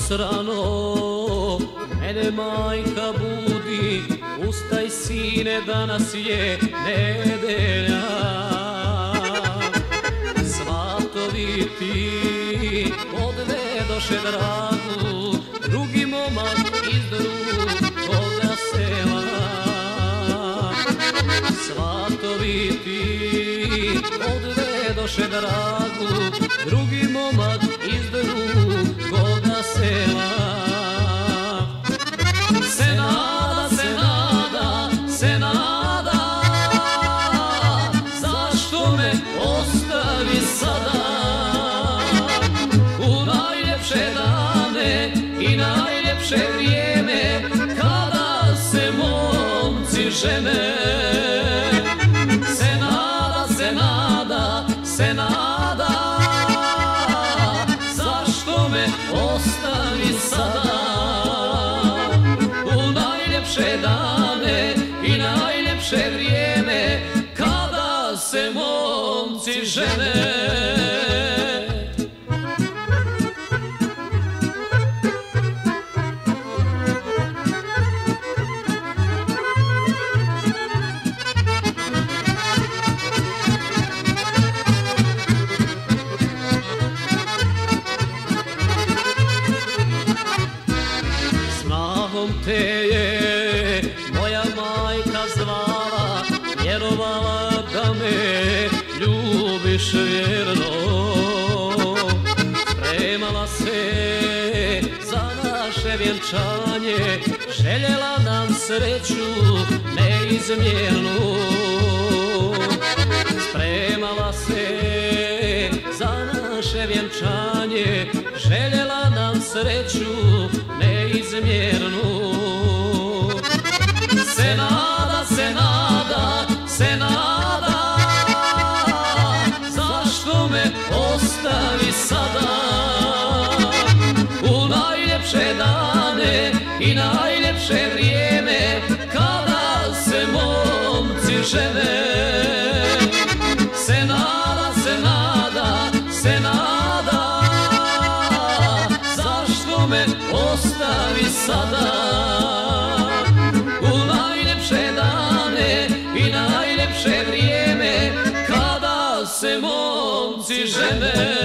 jutros rano mene majka budi, ustaj sine, danas je nedelja. Svatovi ti odvedoše dragu, drugi momak iz drugoga sela. Svatovi ti odvedoše dragu, drugi momak iz drugoga sela. Se nada, se nada, se nada, zašto me ostavi sada? U najljepše dane i najljepše vrijeme, kada se momci žene. Se nada, se nada, se nada, zašto me ostavi sada? U najljepše dane i najljepše vrijeme, kada se momci žene. Te je moja majka zvala, vjerovala da me ljubiš vjerno. Spremala se za naše vjenčanje, željela nam sreću neizmjernu. Spremala se za naše vjenčanje, željela nam sreću neizmjernu. Se nada, se nada, se nada, zašto me ostavi sada? U najljepše dane i najljepše vrijeme, kada se momci žene. Se nada, se nada, se nada, zašto me ostavi sada? U najljepše dane i najljepše vrijeme, kada se momci žene.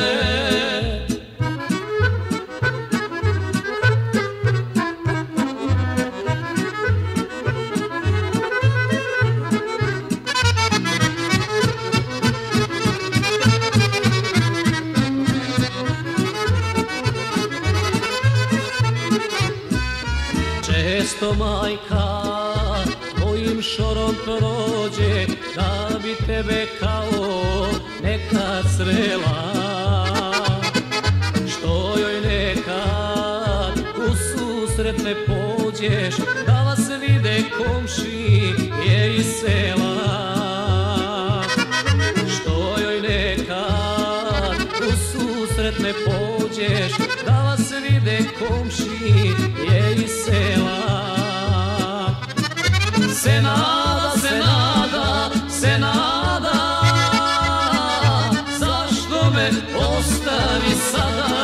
Često majka mojim šorom prođe, da bi tebe kao nekad srela. Što joj nekad u susret ne pođeš, da vas vide komšije iz sela. Što joj nekad u susret ne pođeš, da vas vide komšije iz sela. Se nada, se nada, se nada, zašto me ostavi sada?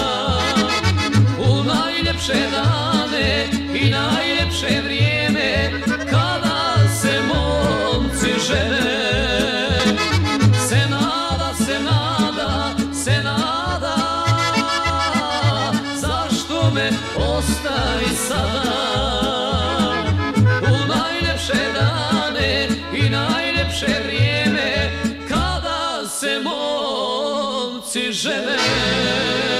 U najljepše dane i najljepše vrijeme, kada se momci žene. Se nada, se nada, se nada, zašto me ostavi sada? U najljepše dane i najljepše vrijeme, kada se momci žene.